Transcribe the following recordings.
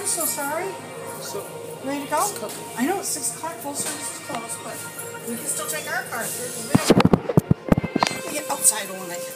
I'm so sorry. So, Ready to go? it's cooking. I know it's 6 o'clock, full service is closed, but we can still take our card. Let me get outside a minute.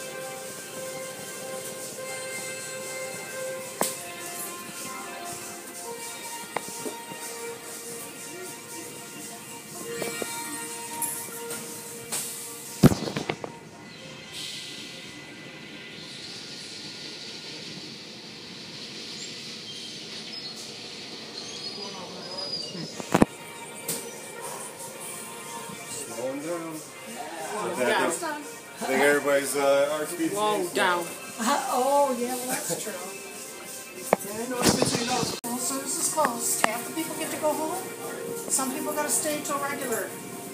Slowing down. Down. I think everybody's RSVP. Slow down. Oh, yeah, well, that's true. Yeah, I know it's busy enough. Full service is closed. Half the people get to go home. Some people got to stay till regular.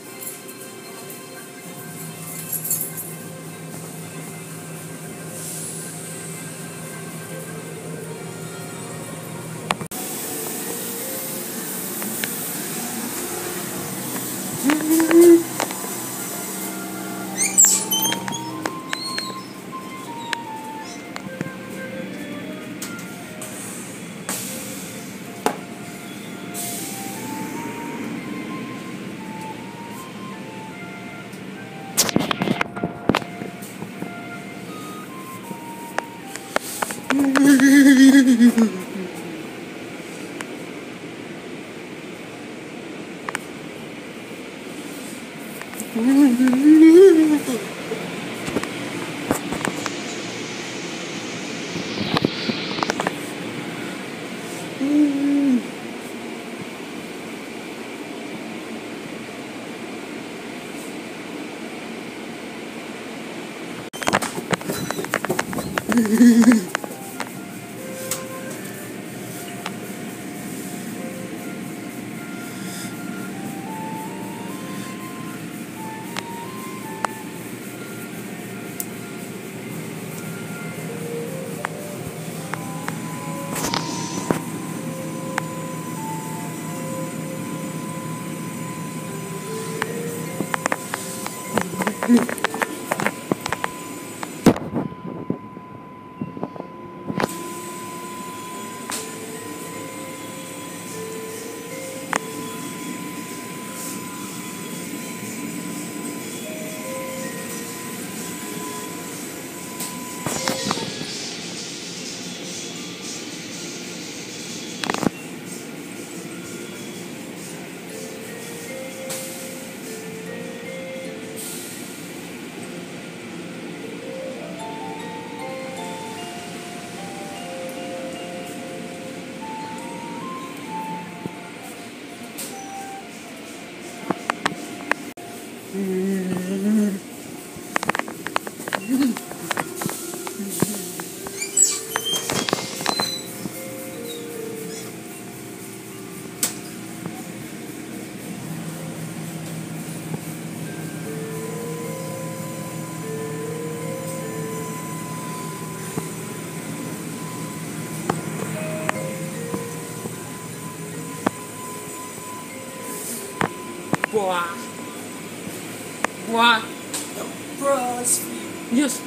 Boah. Boah. Bros. Yes.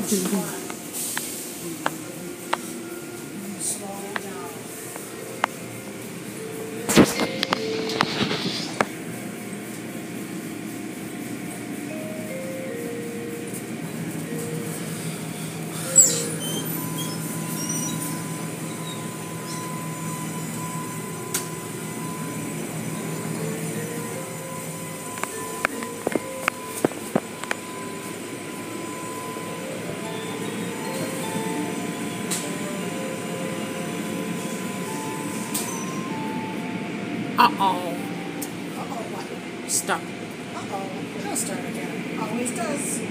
Slow down. Uh-oh. Uh-oh, what? Stop. Uh-oh, it'll start again. Always does.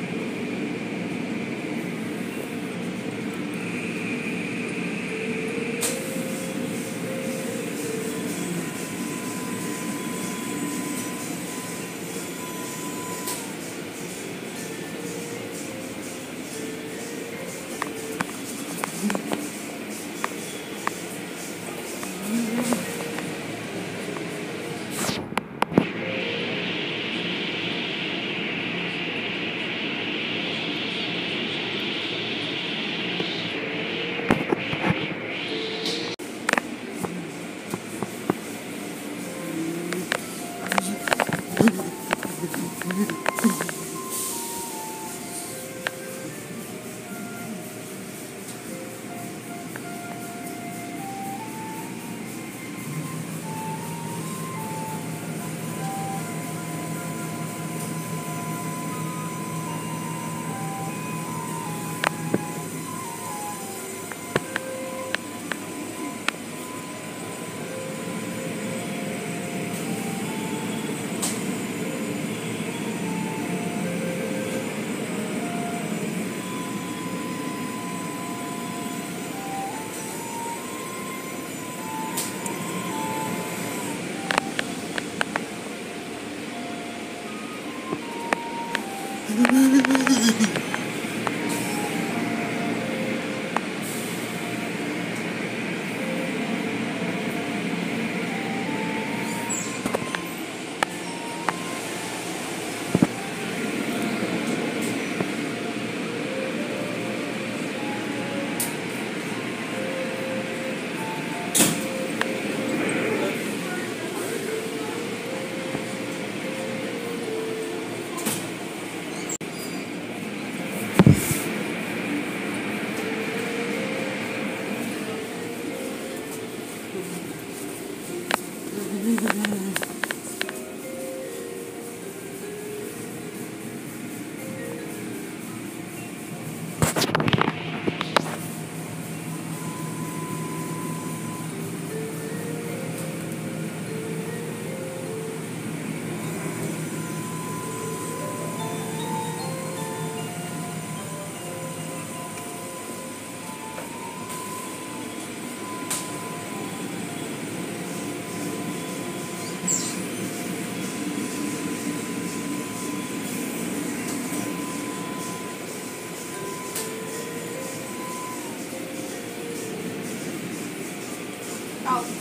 Well,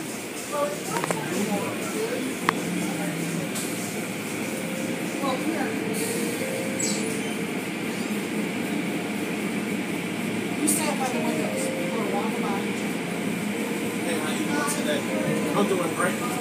here. You stand by the windows. We're walking by. Hey, how you doing today? I'm doing great.